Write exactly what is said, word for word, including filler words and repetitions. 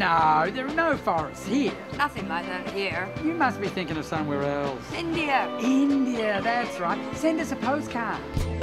No, there are no forests here. Nothing like that here. You must be thinking of somewhere else. India. India, that's right. Send us a postcard.